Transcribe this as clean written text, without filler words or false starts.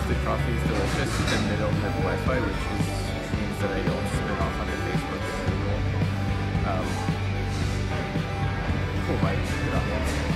toasted coffee is delicious, and they don't have Wi-Fi, which means that I don't spin off onto Facebook as usual. Cool, Mike. Get on that.